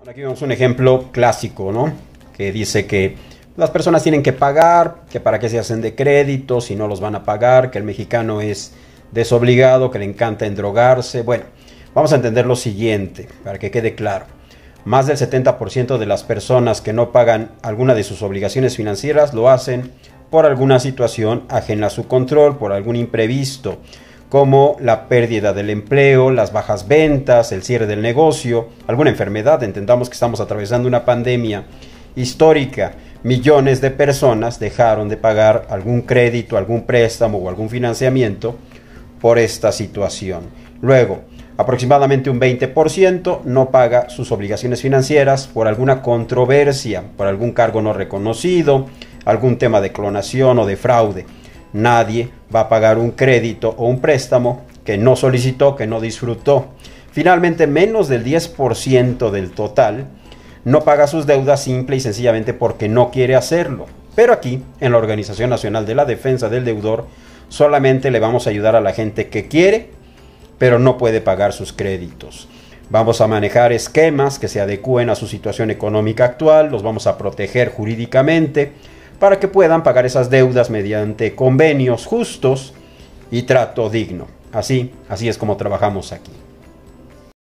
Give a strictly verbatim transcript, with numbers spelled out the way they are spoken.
Aquí vemos un ejemplo clásico, ¿no? Que dice que las personas tienen que pagar, que para qué se hacen de crédito si no los van a pagar, que el mexicano es desobligado, que le encanta endrogarse. Bueno, vamos a entender lo siguiente, para que quede claro. Más del setenta por ciento de las personas que no pagan alguna de sus obligaciones financieras lo hacen por alguna situación ajena a su control, por algún imprevisto, como la pérdida del empleo, las bajas ventas, el cierre del negocio, alguna enfermedad. Entendamos que estamos atravesando una pandemia histórica. Millones de personas dejaron de pagar algún crédito, algún préstamo o algún financiamiento por esta situación. Luego, aproximadamente un veinte por ciento no paga sus obligaciones financieras por alguna controversia, por algún cargo no reconocido, algún tema de clonación o de fraude. Nadie va a pagar un crédito o un préstamo que no solicitó, que no disfrutó. Finalmente, menos del diez por ciento del total no paga sus deudas simple y sencillamente porque no quiere hacerlo. Pero aquí, en la Organización Nacional de la Defensa del Deudor, solamente le vamos a ayudar a la gente que quiere, pero no puede pagar sus créditos. Vamos a manejar esquemas que se adecúen a su situación económica actual, los vamos a proteger jurídicamente para que puedan pagar esas deudas mediante convenios justos y trato digno. Así, así es como trabajamos aquí.